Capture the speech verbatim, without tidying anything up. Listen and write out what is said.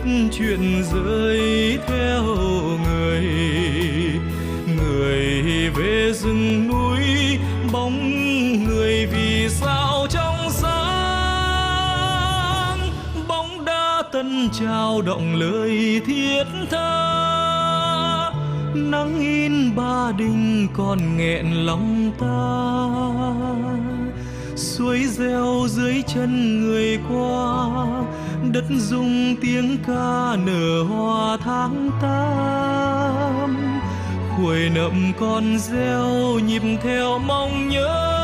chuyện rơi theo người. Người về rừng núi, bóng người vì sao trong sáng. Bóng đá tân trào động lời thiết tha, nắng in Ba Đình còn nghẹn lòng ta. Suối reo dưới chân người qua, đất rung tiếng ca nở hoa tháng tám. Khuổi nậm còn reo nhịp theo mong nhớ,